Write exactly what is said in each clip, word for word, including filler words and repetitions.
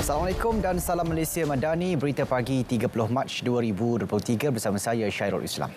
Assalamualaikum dan salam Malaysia Madani. Berita pagi tiga puluh Mac dua ribu dua puluh tiga bersama saya Syairul Islam.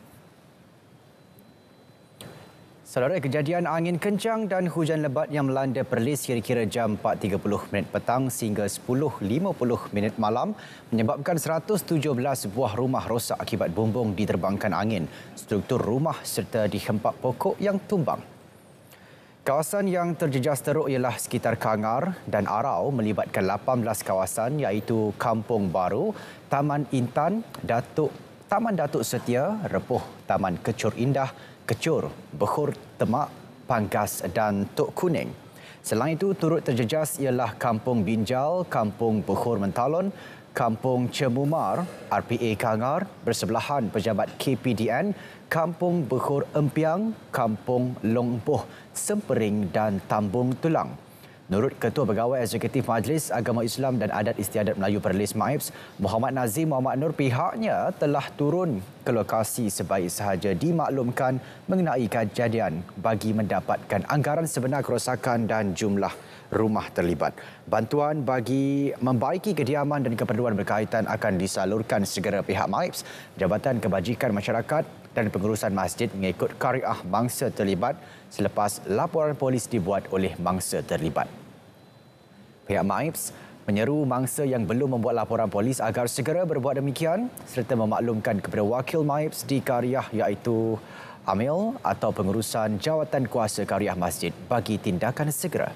Saudara, kejadian angin kencang dan hujan lebat yang melanda Perlis kira-kira jam empat tiga puluh minit petang sehingga sepuluh lima puluh minit malam menyebabkan seratus tujuh belas buah rumah rosak akibat bumbung diterbangkan angin, struktur rumah serta dihempak pokok yang tumbang. Kawasan yang terjejas teruk ialah sekitar Kangar dan Arau melibatkan lapan belas kawasan iaitu Kampung Baru, Taman Intan, Datuk, Taman Datuk Setia, Repuh, Taman Kecur Indah, Kecur, Behur Temak, Panggas dan Tok Kuning. Selain itu, turut terjejas ialah Kampung Binjal, Kampung Behur Mentalon, Kampung Cemumar, R P A Kangar, bersebelahan pejabat K P D N, Kampung Behur Empiang, Kampung Longpoh, Sempering dan Tambung Tulang. Menurut Ketua Pegawai Eksekutif Majlis Agama Islam dan Adat Istiadat Melayu Perlis MAIPS, Muhammad Nazim Muhammad Nur, pihaknya telah turun ke lokasi sebaik sahaja dimaklumkan mengenai kejadian bagi mendapatkan anggaran sebenar kerosakan dan jumlah rumah terlibat. Bantuan bagi membaiki kediaman dan keperluan berkaitan akan disalurkan segera pihak MAIPS, Jabatan Kebajikan Masyarakat dan pengurusan masjid mengikut kariah mangsa terlibat selepas laporan polis dibuat oleh mangsa terlibat. Pihak MAIPS menyeru mangsa yang belum membuat laporan polis agar segera berbuat demikian serta memaklumkan kepada wakil MAIPS di kariah iaitu Amil atau pengurusan jawatan kuasa kariah masjid bagi tindakan segera.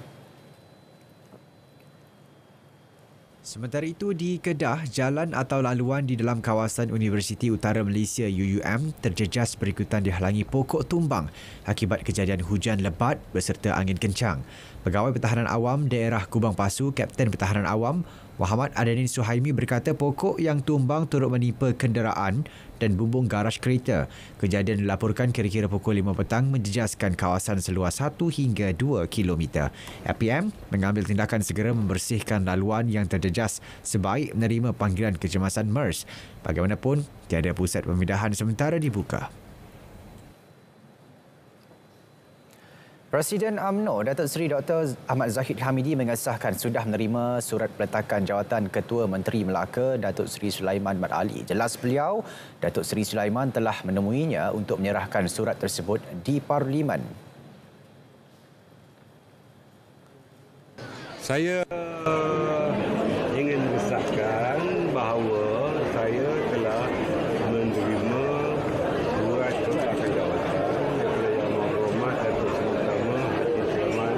Sementara itu, di Kedah, jalan atau laluan di dalam kawasan Universiti Utara Malaysia U U M terjejas berikutan dihalangi pokok tumbang akibat kejadian hujan lebat beserta angin kencang. Pegawai Pertahanan Awam Daerah Kubang Pasu, Kapten Pertahanan Awam Muhammad Adanin Suhaimi berkata pokok yang tumbang turut menimpa kenderaan dan bumbung garaj kereta. Kejadian dilaporkan kira-kira pukul lima petang menjejaskan kawasan seluas satu hingga dua kilometer. F P M mengambil tindakan segera membersihkan laluan yang terjejas sebaik menerima panggilan kecemasan MERS. Bagaimanapun, tiada pusat pemindahan sementara dibuka. Presiden U M N O Datuk Seri Doktor Ahmad Zahid Hamidi mengesahkan sudah menerima surat peletakan jawatan Ketua Menteri Melaka Datuk Seri Sulaiman Mat Ali. Jelas beliau, Datuk Seri Sulaiman telah menemuinya untuk menyerahkan surat tersebut di Parlimen. Saya ingin mengesahkan bahawa saya telah menerima surat peletakan jawatan daripada Yang Berhormat Datuk Seri Utama Haji Sulaiman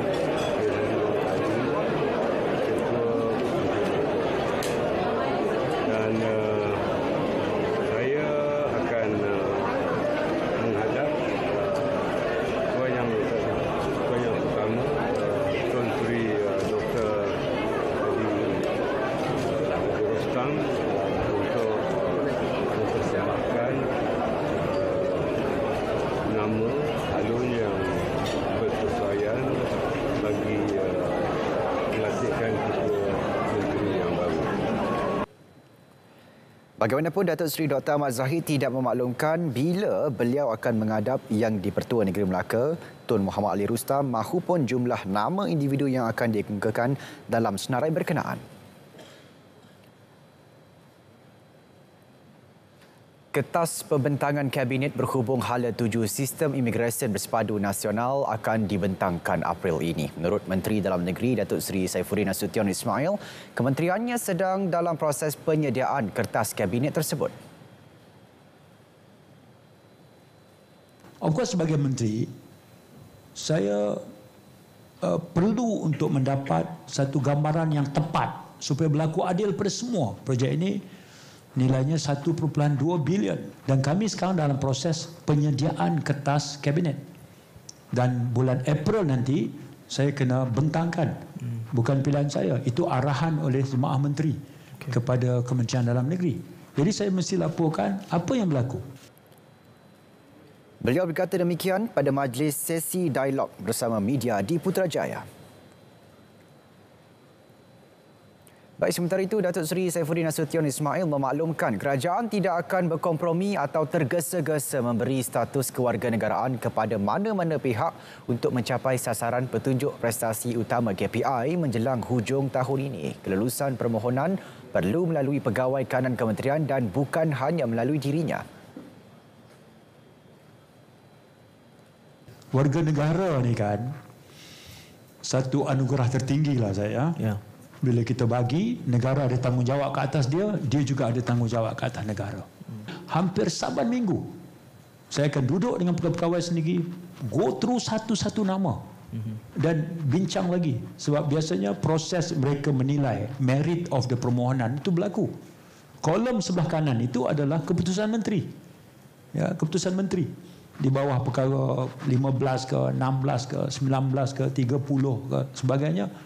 dan uh, saya akan uh, menghadap Tuan Yang Tuan Yang Pertama uh, Tuan Sri uh, Doktor Haji Rostam untuk mempersembahkan nama alun yang bersesuaian bagi melantikkan Ketua Menteri yang baru. Bagaimanapun, Datuk Seri Doktor Ahmad Zahid tidak memaklumkan bila beliau akan menghadap Yang di-Pertua Negeri Melaka, Tun Muhammad Ali Rustam, mahupun jumlah nama individu yang akan dikemukakan dalam senarai berkenaan. Kertas pembentangan Kabinet berhubung hala tuju sistem imigresen bersepadu nasional akan dibentangkan April ini. Menurut Menteri Dalam Negeri Datuk Seri Saifuddin Nasution Ismail, kementeriannya sedang dalam proses penyediaan kertas Kabinet tersebut. Of course, sebagai menteri, saya uh, perlu untuk mendapat satu gambaran yang tepat supaya berlaku adil pada semua. Projek ini nilainya satu perpuluhan dua bilion dan kami sekarang dalam proses penyediaan kertas Kabinet. Dan bulan April nanti saya kena bentangkan. Bukan pilihan saya, itu arahan oleh Jemaah Menteri okay. kepada Kementerian Dalam Negeri. Jadi saya mesti laporkan apa yang berlaku. Beliau berkata demikian pada majlis sesi dialog bersama media di Putrajaya. Baik, sementara itu, Datuk Seri Saifuddin Nasution Ismail memaklumkan kerajaan tidak akan berkompromi atau tergesa-gesa memberi status kewarganegaraan kepada mana-mana pihak untuk mencapai sasaran petunjuk prestasi utama K P I menjelang hujung tahun ini. Kelulusan permohonan perlu melalui pegawai kanan kementerian dan bukan hanya melalui dirinya. Warga negara ni kan satu anugerah tertinggi lah saya. Ya. Bila kita bagi, negara ada tanggungjawab ke atas dia, dia juga ada tanggungjawab ke atas negara. Hmm. Hampir saban minggu, saya akan duduk dengan pegawai sendiri, go through satu-satu nama. Hmm. Dan bincang lagi. Sebab biasanya proses mereka menilai merit of the permohonan itu berlaku. Kolom sebelah kanan itu adalah keputusan menteri. Ya, keputusan menteri. Di bawah perkara lima belas ke, enam belas ke, sembilan belas ke, tiga puluh ke, sebagainya.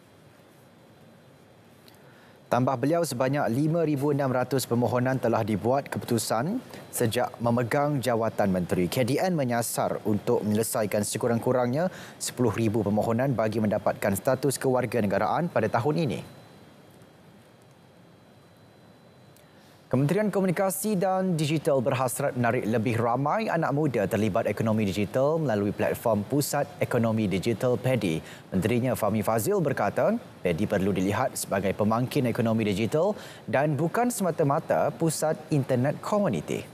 Tambah beliau, sebanyak lima ribu enam ratus permohonan telah dibuat keputusan sejak memegang jawatan menteri. K D N menyasar untuk menyelesaikan sekurang-kurangnya sepuluh ribu permohonan bagi mendapatkan status kewarganegaraan pada tahun ini. Kementerian Komunikasi dan Digital berhasrat menarik lebih ramai anak muda terlibat ekonomi digital melalui platform Pusat Ekonomi Digital P E D I. Menterinya Fahmi Fazil berkata, P E D I perlu dilihat sebagai pemangkin ekonomi digital dan bukan semata-mata pusat internet komuniti.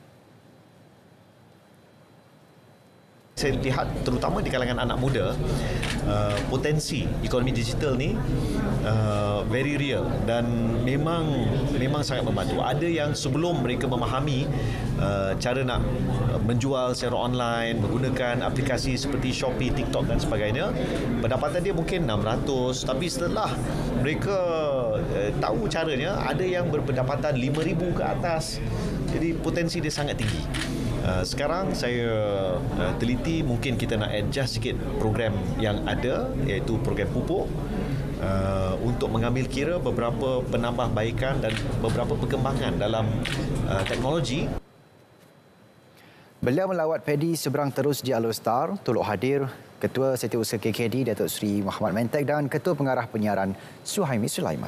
Saya lihat terutama di kalangan anak muda, uh, potensi ekonomi digital ni uh, very real dan memang memang sangat membantu. Ada yang sebelum mereka memahami uh, cara nak menjual secara online menggunakan aplikasi seperti Shopee, TikTok dan sebagainya, pendapatan dia mungkin enam ratus, tapi setelah mereka uh, tahu caranya, ada yang berpendapatan lima ribu ke atas. Jadi potensi dia sangat tinggi. Uh, sekarang saya uh, teliti mungkin kita nak adjust sikit program yang ada, iaitu program pupuk uh, untuk mengambil kira beberapa penambahbaikan dan beberapa perkembangan dalam uh, teknologi. Beliau melawat P E D I seberang terus di Alostar, turut hadir Ketua Setiausaha K K D Datuk Seri Muhammad Mentek dan Ketua Pengarah Penyiaran Suhaimi Sulaiman.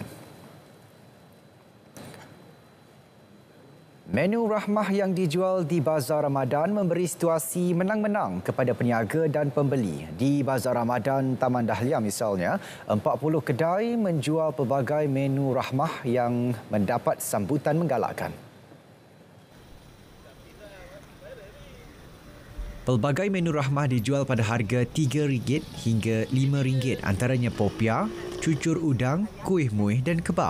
Menu rahmah yang dijual di Bazar Ramadan memberi situasi menang-menang kepada peniaga dan pembeli. Di Bazar Ramadan Taman Dahlia misalnya, empat puluh kedai menjual pelbagai menu rahmah yang mendapat sambutan menggalakkan. Pelbagai menu rahmah dijual pada harga tiga ringgit hingga lima ringgit, antaranya popiah, cucur udang, kuih muih dan kebab.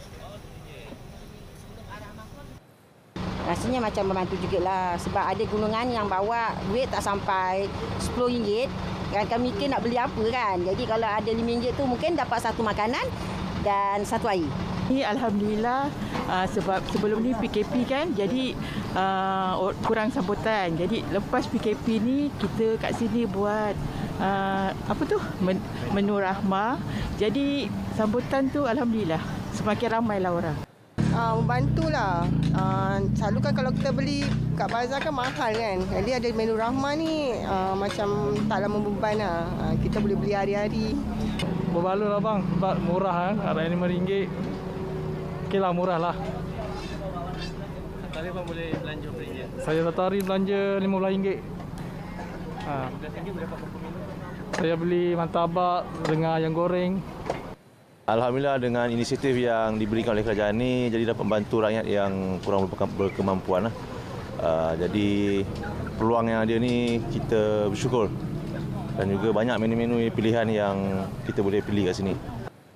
Rasanya macam membantu jugalah sebab ada golongan yang bawa duit tak sampai sepuluh ringgit. Kan mikir nak beli apa kan. Jadi kalau ada lima ringgit tu mungkin dapat satu makanan dan satu air. Ini Alhamdulillah uh, sebab sebelum ni P K P kan, jadi uh, kurang sambutan. Jadi lepas P K P ni kita kat sini buat uh, apa tu menu rahmah. Jadi sambutan tu Alhamdulillah semakin ramailah orang. Uh, membantulah. Uh, selalu kan kalau kita beli kat bazar kan mahal kan. Jadi ada menu rahmah ni uh, macam taklah membeban lah. Uh, kita boleh beli hari-hari. Berbaloi lah bang sebab murah kan. Harga lima ringgit. Okey lah, murah lah. Satu hari bang boleh belanja berapa ringgit? Saya satu hari belanja lima belas ringgit. Ha. lima belas ringgit boleh dapat berapa menu? Saya beli martabak dengan ayam goreng. Alhamdulillah dengan inisiatif yang diberikan oleh kerajaan ini, jadi dapat membantu rakyat yang kurang berkemampuan. Uh, jadi peluang yang ada ni kita bersyukur. Dan juga banyak menu-menu pilihan yang kita boleh pilih kat sini.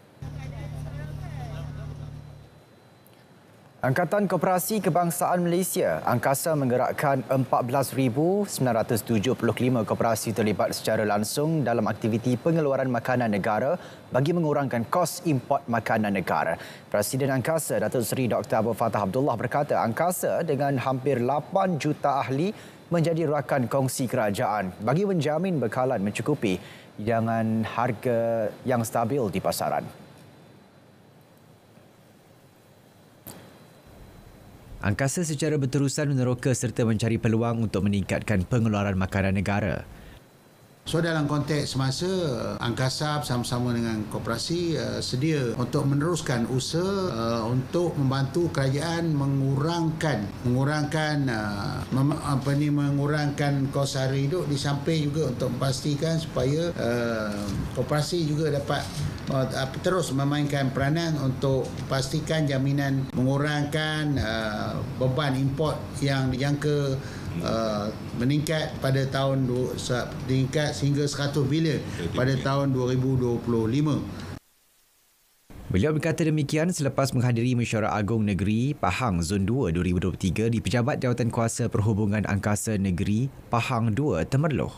Angkatan Koperasi Kebangsaan Malaysia, Angkasa menggerakkan empat belas ribu sembilan ratus tujuh puluh lima koperasi terlibat secara langsung dalam aktiviti pengeluaran makanan negara bagi mengurangkan kos import makanan negara. Presiden Angkasa, Datuk Seri Doktor Abdul Fattah Abdullah berkata, Angkasa dengan hampir lapan juta ahli menjadi rakan kongsi kerajaan bagi menjamin bekalan mencukupi dengan harga yang stabil di pasaran. Angkasa secara berterusan meneroka serta mencari peluang untuk meningkatkan pengeluaran makanan negara. So dalam konteks semasa, Angkasa bersama-sama dengan koperasi uh, sedia untuk meneruskan usaha uh, untuk membantu kerajaan mengurangkan mengurangkan uh, mem, apa ni mengurangkan kos sara hidup, di samping juga untuk memastikan supaya uh, koperasi juga dapat uh, terus memainkan peranan untuk pastikan jaminan mengurangkan uh, beban import yang dijangka Uh, meningkat pada tahun meningkat sehingga seratus bilion pada tahun dua ribu dua puluh lima. Beliau berkata demikian selepas menghadiri Mesyuarat Agung Negeri Pahang Zon dua dua ribu dua puluh tiga di Pejabat Jawatan Kuasa Perhubungan Angkasa Negeri Pahang dua Temerloh.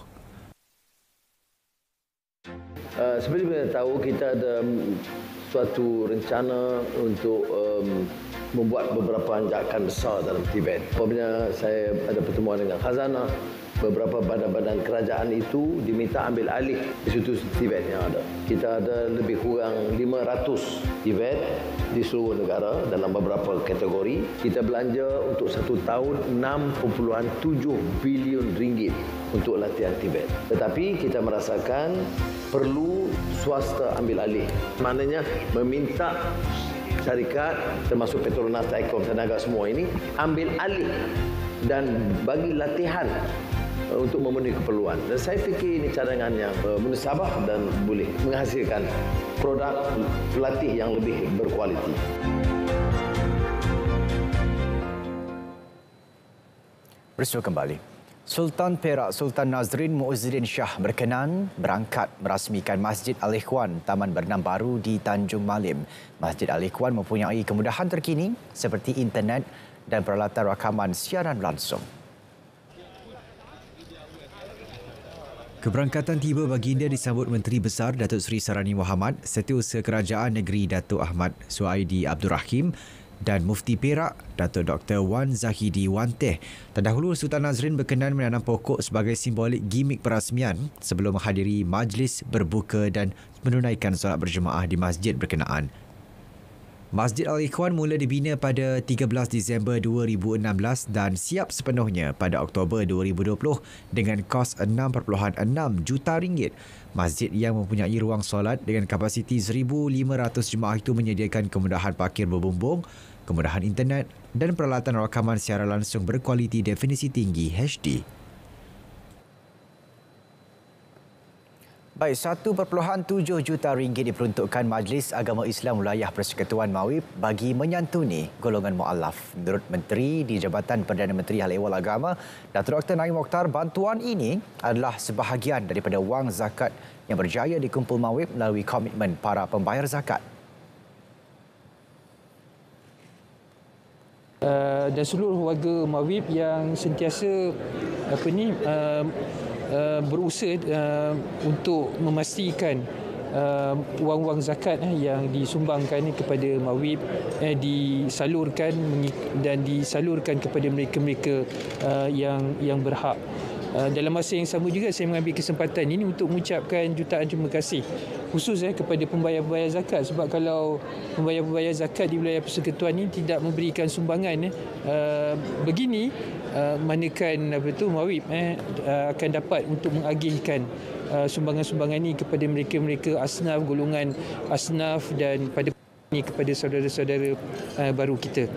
Uh, seperti kita tahu, kita ada suatu rencana untuk um, membuat beberapa anjakan besar dalam Tibet. Apabila saya ada pertemuan dengan Khazanah, beberapa badan-badan kerajaan itu diminta ambil alih institusi Tibet yang ada. Kita ada lebih kurang lima ratus Tibet di seluruh negara dalam beberapa kategori. Kita belanja untuk satu tahun enam perpuluhan tujuh bilion ringgit untuk latihan Tibet. Tetapi kita merasakan perlu swasta ambil alih. Maknanya meminta syarikat termasuk Petronas, Taikom, Tenaga semua ini ambil alih dan bagi latihan untuk memenuhi keperluan. Dan saya fikir ini cadangan yang munsabah dan boleh menghasilkan produk pelatih yang lebih berkualiti. Bersua kembali. Sultan Perak Sultan Nazrin Muizzuddin Shah berkenan berangkat merasmikan Masjid Al-Ikhwan Taman Berenang Baru di Tanjung Malim. Masjid Al-Ikhwan mempunyai kemudahan terkini seperti internet dan peralatan rakaman siaran langsung. Keberangkatan tiba baginda disambut Menteri Besar Datuk Seri Sarani Muhammad, Setiausaha Kerajaan Negeri Datuk Ahmad Suaidi Abdul Rahim dan Mufti Perak, Datuk Doktor Wan Zahidi Wanteh. Terdahulu, Sultan Nazrin berkenan menanam pokok sebagai simbolik gimik perasmian sebelum menghadiri majlis berbuka dan menunaikan solat berjemaah di masjid berkenaan. Masjid Al-Ikhwan mula dibina pada tiga belas Disember dua ribu enam belas dan siap sepenuhnya pada Oktober dua ribu dua puluh dengan kos enam perpuluhan enam juta ringgit. Masjid yang mempunyai ruang solat dengan kapasiti seribu lima ratus jemaah itu menyediakan kemudahan parkir berbumbung, kemudahan internet dan peralatan rakaman secara langsung berkualiti definisi tinggi H D. Baik, satu perpuluhan tujuh juta ringgit diperuntukkan Majlis Agama Islam Wilayah Persekutuan Mawib bagi menyantuni golongan mu'alaf. Menurut Menteri di Jabatan Perdana Menteri Hal Ehwal Agama, Datuk Doktor Naim Mokhtar, bantuan ini adalah sebahagian daripada wang zakat yang berjaya dikumpul Mawib melalui komitmen para pembayar zakat. Uh, dan seluruh warga Mawib yang sentiasa apa ni uh, uh, berusaha uh, untuk memastikan uh, wang-wang zakat uh, yang disumbangkan uh, kepada Mawib uh, disalurkan dan disalurkan kepada mereka-mereka uh, yang yang berhak. Uh, dalam masa yang sama juga saya mengambil kesempatan ini untuk mengucapkan jutaan terima kasih khusus eh, kepada pembayar-pembayar zakat, sebab kalau pembayar-pembayar zakat di wilayah persekutuan ini tidak memberikan sumbangan eh, uh, begini uh, manakan apa tu Mawib eh, uh, akan dapat untuk mengagihkan uh, sumbangan-sumbangan ini kepada mereka-mereka asnaf, golongan asnaf dan pada ini kepada saudara-saudara uh, baru kita.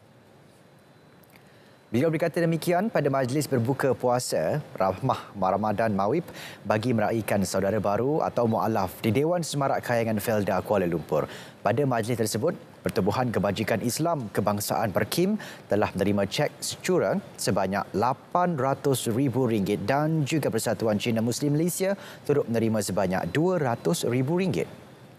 Beliau berkata demikian pada majlis berbuka puasa Rahmah Ramadan Mawib bagi meraihkan saudara baru atau mu'alaf di Dewan Semarak Kayangan Felda Kuala Lumpur. Pada majlis tersebut, Pertubuhan Kebajikan Islam Kebangsaan Perkim telah menerima cek secura sebanyak lapan ratus ribu ringgit dan juga Persatuan Cina Muslim Malaysia turut menerima sebanyak dua ratus ribu ringgit.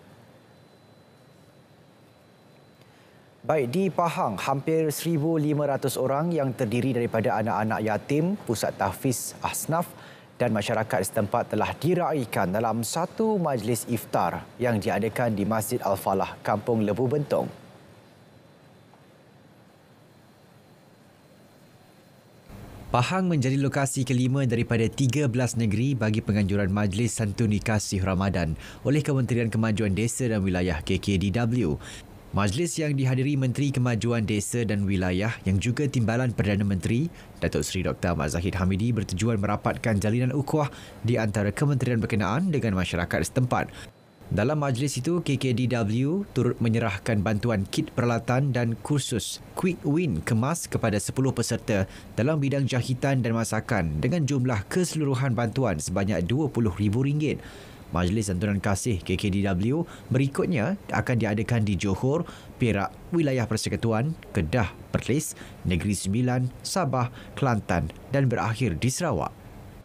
Baik, di Pahang, hampir seribu lima ratus orang yang terdiri daripada anak-anak yatim, pusat tahfiz asnaf dan masyarakat setempat telah diraikan dalam satu majlis iftar yang diadakan di Masjid Al-Falah, Kampung Lebu Bentong. Pahang menjadi lokasi kelima daripada tiga belas negeri bagi penganjuran Majlis Santuni Kasih Ramadan oleh Kementerian Kemajuan Desa dan Wilayah K K D W. Majlis yang dihadiri Menteri Kemajuan Desa dan Wilayah yang juga Timbalan Perdana Menteri, Datuk Seri Doktor Ahmad Zahid Hamidi bertujuan merapatkan jalinan ukhuwah di antara kementerian berkenaan dengan masyarakat setempat. Dalam majlis itu, K K D W turut menyerahkan bantuan kit peralatan dan kursus Quick Win kemas kepada sepuluh peserta dalam bidang jahitan dan masakan dengan jumlah keseluruhan bantuan sebanyak dua puluh ribu ringgit. Majlis Santunan Kasih K K D W berikutnya akan diadakan di Johor, Perak, Wilayah Persekutuan, Kedah, Perlis, Negeri Sembilan, Sabah, Kelantan dan berakhir di Sarawak.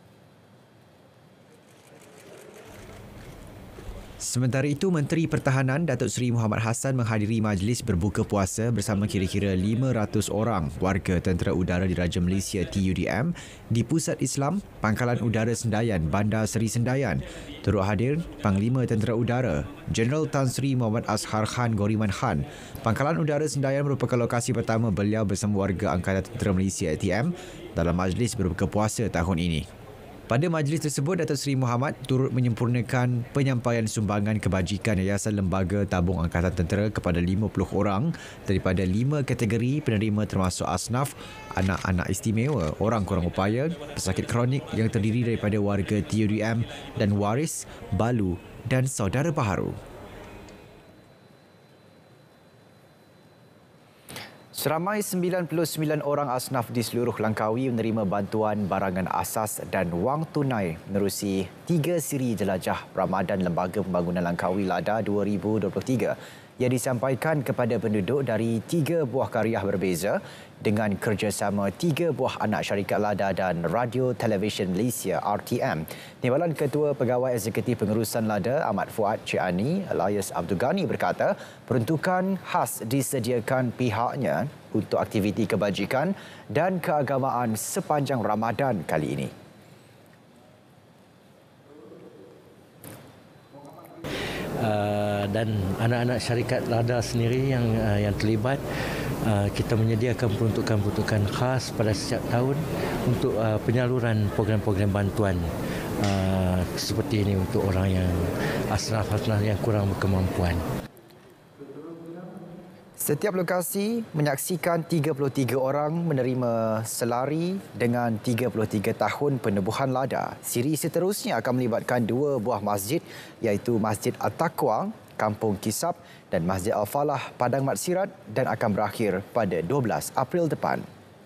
Sementara itu, Menteri Pertahanan Datuk Seri Muhammad Hassan menghadiri majlis berbuka puasa bersama kira-kira lima ratus orang warga Tentera Udara Diraja Malaysia T U D M di Pusat Islam Pangkalan Udara Sendayan, Bandar Seri Sendayan. Turut hadir Panglima Tentera Udara, Jeneral Tan Sri Muhammad Ashar Khan Goriman Khan. Pangkalan Udara Sendayan merupakan lokasi pertama beliau bersama warga Angkatan Tentera Malaysia A T M dalam majlis berbuka puasa tahun ini. Pada majlis tersebut, Datuk Seri Muhammad turut menyempurnakan penyampaian sumbangan kebajikan Yayasan Lembaga Tabung Angkatan Tentera kepada lima puluh orang daripada lima kategori penerima termasuk asnaf, anak-anak istimewa, orang kurang upaya, pesakit kronik yang terdiri daripada warga T U D M dan waris, balu dan saudara baharu. Seramai sembilan puluh sembilan orang asnaf di seluruh Langkawi menerima bantuan barangan asas dan wang tunai menerusi tiga siri jelajah Ramadan Lembaga Pembangunan Langkawi LADA dua ribu dua puluh tiga yang disampaikan kepada penduduk dari tiga buah karya berbeza dengan kerjasama tiga buah anak syarikat LADA dan Radio Television Malaysia R T M. Timbalan Ketua Pegawai Eksekutif Pengurusan LADA Ahmad Fuad Cik Ani, Elias Abdul Ghani berkata, peruntukan khas disediakan pihaknya untuk aktiviti kebajikan dan keagamaan sepanjang Ramadan kali ini. Uh, dan anak-anak syarikat LADA sendiri yang uh, yang terlibat, uh, kita menyediakan peruntukan-peruntukan khas pada setiap tahun untuk uh, penyaluran program-program bantuan uh, seperti ini untuk orang yang asnaf-asnaf yang kurang berkemampuan. Setiap lokasi menyaksikan tiga puluh tiga orang menerima selari dengan tiga puluh tiga tahun penubuhan LADA. Siri seterusnya akan melibatkan dua buah masjid iaitu Masjid At-Taqwa, Kampung Kisap dan Masjid Al-Falah, Padang Mat Sirat dan akan berakhir pada dua belas April depan.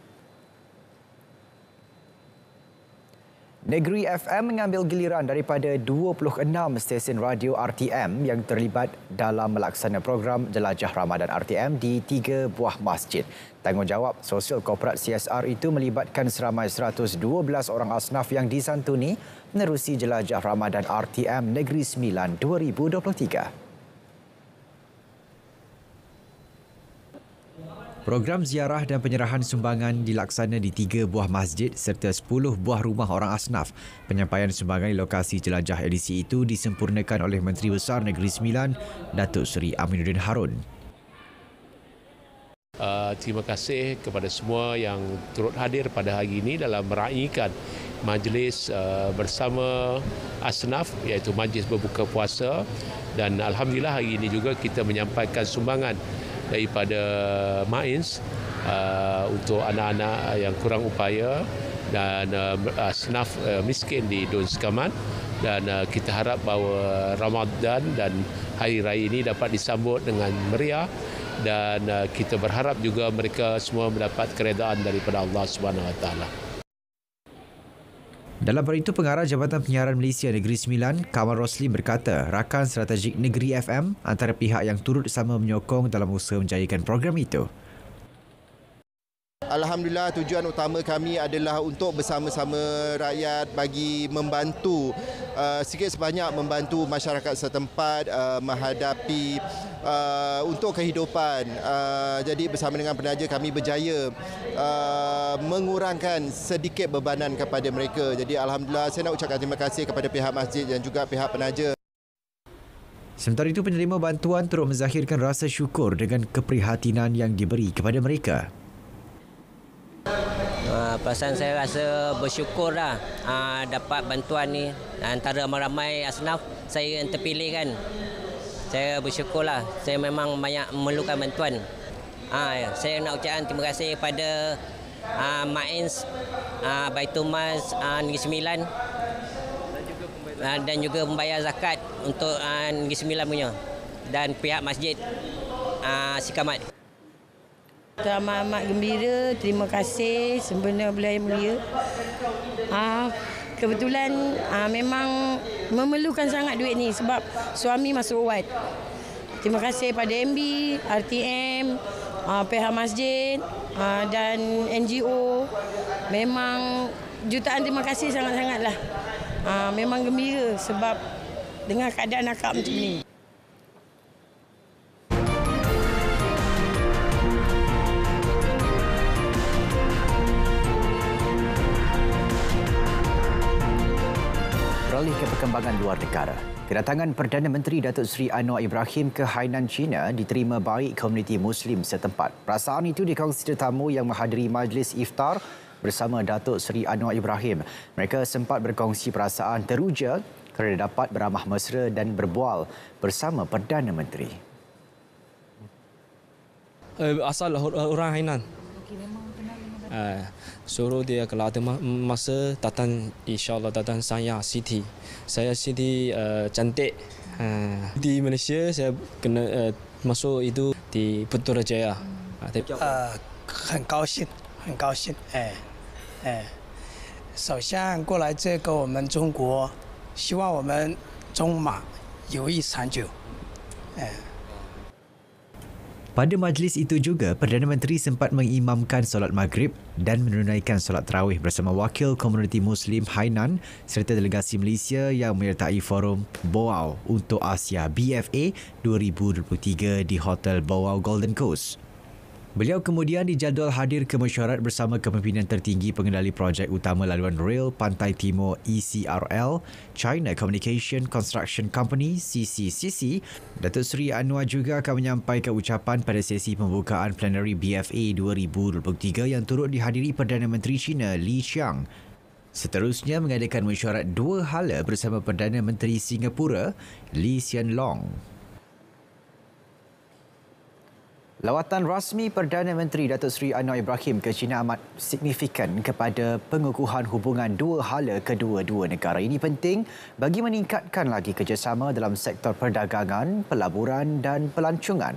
Negeri F M mengambil giliran daripada dua puluh enam stesen radio R T M yang terlibat dalam melaksana program Jelajah Ramadan R T M di tiga buah masjid. Tanggungjawab sosial korporat C S R itu melibatkan seramai seratus dua belas orang asnaf yang disantuni menerusi Jelajah Ramadan R T M Negeri Sembilan dua ribu dua puluh tiga. Program ziarah dan penyerahan sumbangan dilaksana di tiga buah masjid serta sepuluh buah rumah orang asnaf. Penyampaian sumbangan di lokasi jelajah edisi itu disempurnakan oleh Menteri Besar Negeri Sembilan, Datuk Seri Aminuddin Harun. Uh, terima kasih kepada semua yang turut hadir pada hari ini dalam meraihkan majlis uh, bersama asnaf iaitu majlis berbuka puasa, dan alhamdulillah hari ini juga kita menyampaikan sumbangan daripada Mains uh, untuk anak-anak yang kurang upaya dan uh, asnaf uh, miskin di Dun Sekaman, dan uh, kita harap bahawa Ramadan dan hari raya ini dapat disambut dengan meriah, dan uh, kita berharap juga mereka semua mendapat keredaan daripada Allah Subhanahu Wa Taala. Dalam pada itu, Pengarah Jabatan Penyiaran Malaysia Negeri Sembilan, Kamal Rosli berkata, rakan strategik Negeri F M antara pihak yang turut sama menyokong dalam usaha menjayakan program itu. Alhamdulillah, tujuan utama kami adalah untuk bersama-sama rakyat bagi membantu uh, sikit sebanyak membantu masyarakat setempat uh, menghadapi uh, untuk kehidupan. Uh, jadi bersama dengan penaja kami berjaya uh, mengurangkan sedikit bebanan kepada mereka. Jadi alhamdulillah, saya nak ucapkan terima kasih kepada pihak masjid dan juga pihak penaja. Sementara itu, penerima bantuan turut menzahirkan rasa syukur dengan keprihatinan yang diberi kepada mereka. Uh, perasaan saya rasa bersyukur lah uh, dapat bantuan ni. Antara ramai-ramai asnaf, saya yang terpilih kan. Saya bersyukurlah. Saya memang banyak memerlukan bantuan. Ha, saya nak ucapkan terima kasih kepada uh, Mains, uh, Baitul Mas uh, Negeri Sembilan uh, dan juga pembayar zakat untuk uh, Negeri Sembilan punya dan pihak masjid uh, Sikamat. Amat-amat gembira, terima kasih sempena Belia Yang Mulia. Uh, kebetulan uh, memang memerlukan sangat duit ni sebab suami masuk ubat. Terima kasih pada M B, R T M, uh, pihak masjid uh, dan N G O. Memang jutaan terima kasih sangat-sangatlah. Uh, memang gembira sebab dengan keadaan akak macam ni. Beralih ke perkembangan luar negara. Kedatangan Perdana Menteri Datuk Seri Anwar Ibrahim ke Hainan, China diterima baik komuniti Muslim setempat. Perasaan itu dikongsi tetamu yang menghadiri majlis iftar bersama Datuk Seri Anwar Ibrahim. Mereka sempat berkongsi perasaan teruja kerana dapat beramah mesra dan berbual bersama Perdana Menteri. Asal orang Hainan. Uh, suruh dia kalau ada masa datang, insyaAllah datang saya City. Saya City uh, cantik. Uh, di Malaysia saya kena uh, masuk itu di Putrajaya. Uh, 很高兴，很高兴，哎哎，首相过来这个我们中国，希望我们中马友谊长久，哎。 Pada majlis itu juga, Perdana Menteri sempat mengimamkan solat maghrib dan menunaikan solat tarawih bersama wakil komuniti Muslim Hainan serta delegasi Malaysia yang menyertai forum Boao untuk Asia B F A dua ribu dua puluh tiga di Hotel Boao Golden Coast. Beliau kemudian dijadual hadir ke mesyuarat bersama kepimpinan tertinggi pengendali projek utama laluan rel Pantai Timur E C R L, China Communication Construction Company C C C C. Datuk Seri Anwar juga akan menyampaikan ucapan pada sesi pembukaan plenary B F A dua ribu dua puluh tiga yang turut dihadiri Perdana Menteri China Li Qiang. Seterusnya mengadakan mesyuarat dua hala bersama Perdana Menteri Singapura Lee Hsien Loong. Lawatan rasmi Perdana Menteri Datuk Seri Anwar Ibrahim ke China amat signifikan kepada pengukuhan hubungan dua hala kedua-dua negara. Ini penting bagi meningkatkan lagi kerjasama dalam sektor perdagangan, pelaburan dan pelancongan.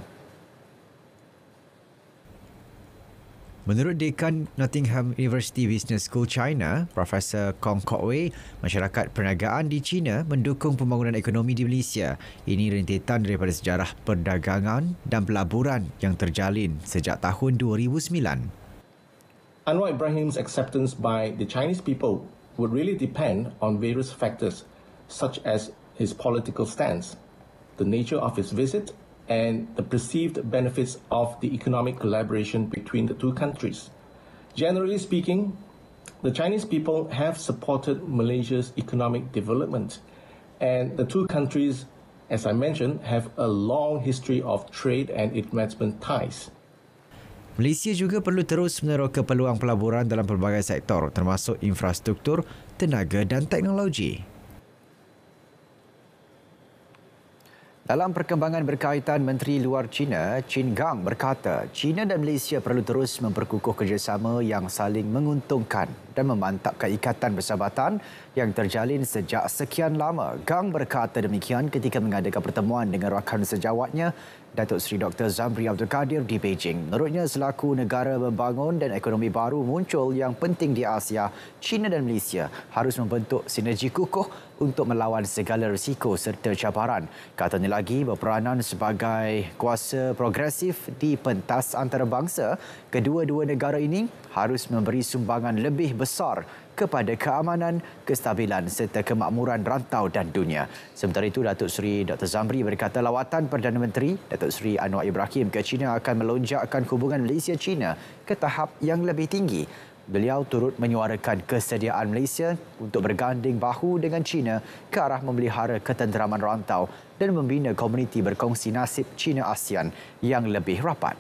Menurut Dekan Nottingham University Business School China, Profesor Kong Kok Wei, masyarakat perniagaan di China mendukung pembangunan ekonomi di Malaysia. Ini rentetan daripada sejarah perdagangan dan pelaburan yang terjalin sejak tahun dua ribu sembilan. Anwar Ibrahim's acceptance by the Chinese people would really depend on various factors, such as his political stance, the nature of his visit, and the perceived benefits of the economic collaboration between the two countries. Generally speaking, the Chinese people have supported Malaysia's economic development, and the two countries, as I mentioned, have a long history of trade and investment ties. Malaysia juga perlu terus meneroka peluang pelaburan dalam pelbagai sektor, termasuk infrastruktur, tenaga dan teknologi. Dalam perkembangan berkaitan, Menteri Luar China, Qin Gang berkata, China dan Malaysia perlu terus memperkukuh kerjasama yang saling menguntungkan dan memantapkan ikatan persahabatan yang terjalin sejak sekian lama. Gang berkata demikian ketika mengadakan pertemuan dengan rakan sejawatnya, Datuk Seri Doktor Zamri Abdul Kadir di Beijing. Menurutnya, selaku negara membangun dan ekonomi baru muncul yang penting di Asia, China dan Malaysia harus membentuk sinergi kukuh untuk melawan segala risiko serta cabaran. Katanya lagi, berperanan sebagai kuasa progresif di pentas antarabangsa, kedua-dua negara ini harus memberi sumbangan lebih besar kepada keamanan, kestabilan serta kemakmuran rantau dan dunia. Sementara itu, Datuk Seri Doktor Zamri berkata lawatan Perdana Menteri Datuk Seri Anwar Ibrahim ke China akan melonjakkan hubungan Malaysia-China ke tahap yang lebih tinggi. Beliau turut menyuarakan kesediaan Malaysia untuk berganding bahu dengan China ke arah memelihara ketenteraman rantau dan membina komuniti berkongsi nasib China-ASEAN yang lebih rapat.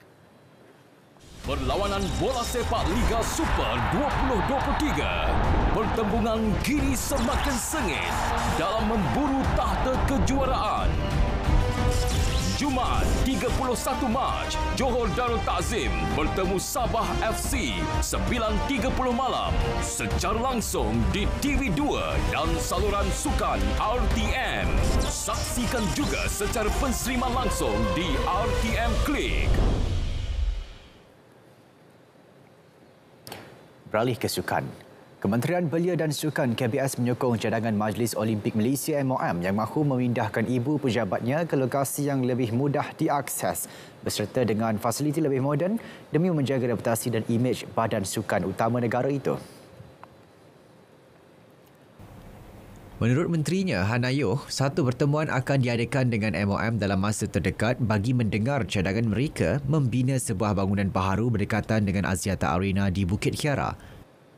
Perlawanan bola sepak Liga Super dua ribu dua puluh tiga. pertembungan kini semakin sengit dalam memburu tahta kejuaraan. Jumaat tiga puluh satu Mac, Johor Darul Takzim bertemu Sabah F C sembilan tiga puluh malam secara langsung di T V dua dan saluran sukan R T M. Saksikan juga secara penseriman langsung di R T M Klik. Beralih ke sukan. Kementerian Belia dan Sukan K B S menyokong cadangan Majlis Olimpik Malaysia M O M yang mahu memindahkan ibu pejabatnya ke lokasi yang lebih mudah diakses beserta dengan fasiliti lebih moden demi menjaga reputasi dan imej badan sukan utama negara itu. Menurut menterinya, Hanayo, satu pertemuan akan diadakan dengan M O M dalam masa terdekat bagi mendengar cadangan mereka membina sebuah bangunan baharu berdekatan dengan Axiata Arena di Bukit Kiara.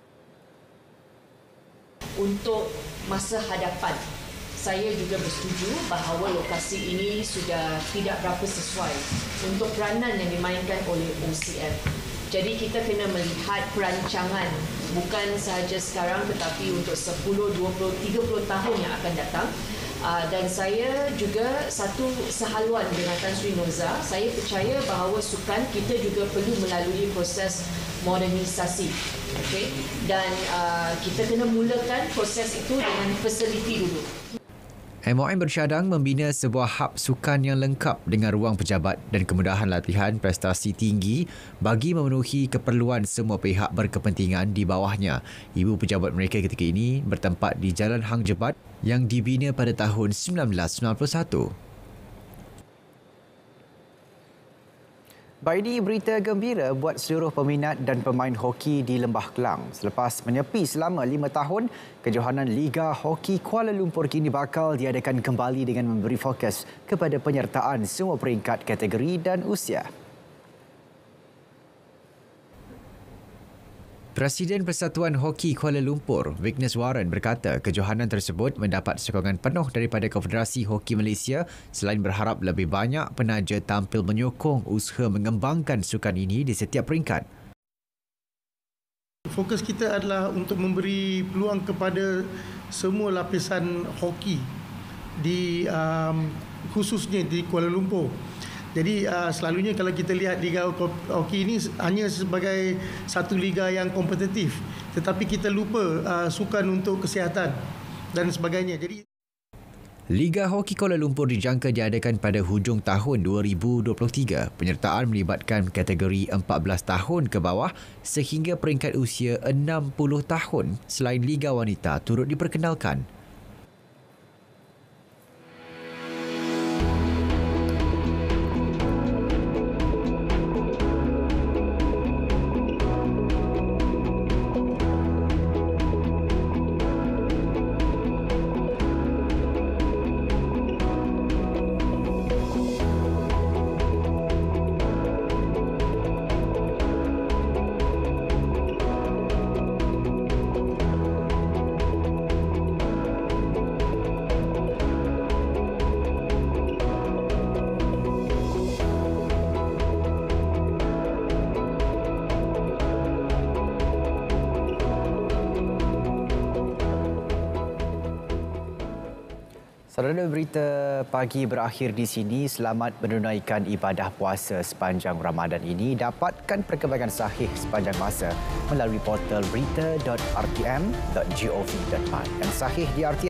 Untuk masa hadapan, saya juga bersetuju bahawa lokasi ini sudah tidak berapa sesuai untuk peranan yang dimainkan oleh O C M. Jadi kita kena melihat perancangan bukan sahaja sekarang tetapi untuk sepuluh, dua puluh, tiga puluh tahun yang akan datang. Dan saya juga satu sehaluan dengan Tan Sri Noza, saya percaya bahawa sukan kita juga perlu melalui proses modernisasi. Okay? Dan uh, kita kena mulakan proses itu dengan fasiliti dulu. M O M bercadang membina sebuah hub sukan yang lengkap dengan ruang pejabat dan kemudahan latihan prestasi tinggi bagi memenuhi keperluan semua pihak berkepentingan di bawahnya. Ibu pejabat mereka ketika ini bertempat di Jalan Hang Jebat yang dibina pada tahun sembilan belas sembilan puluh satu. Baik, ini berita gembira buat seluruh peminat dan pemain hoki di Lembah Kelang. Selepas menyepi selama lima tahun, kejohanan Liga Hoki Kuala Lumpur kini bakal diadakan kembali dengan memberi fokus kepada penyertaan semua peringkat kategori dan usia. Presiden Persatuan Hoki Kuala Lumpur, Vignes Warren berkata kejohanan tersebut mendapat sokongan penuh daripada Konfederasi Hoki Malaysia selain berharap lebih banyak penaja tampil menyokong usaha mengembangkan sukan ini di setiap peringkat. Fokus kita adalah untuk memberi peluang kepada semua lapisan hoki di um, khususnya di Kuala Lumpur. Jadi uh, selalunya kalau kita lihat Liga Hoki ini hanya sebagai satu liga yang kompetitif, tetapi kita lupa uh, sukan untuk kesihatan dan sebagainya. Jadi Liga Hoki Kuala Lumpur dijangka diadakan pada hujung tahun dua ribu dua puluh tiga. Penyertaan melibatkan kategori empat belas tahun ke bawah sehingga peringkat usia enam puluh tahun selain Liga Wanita turut diperkenalkan. Saudara, berita pagi berakhir di sini. Selamat menunaikan ibadah puasa sepanjang Ramadan ini. Dapatkan perkembangan sahih sepanjang masa melalui portal berita dot r t m dot gov dot my. Yang sahih di R T M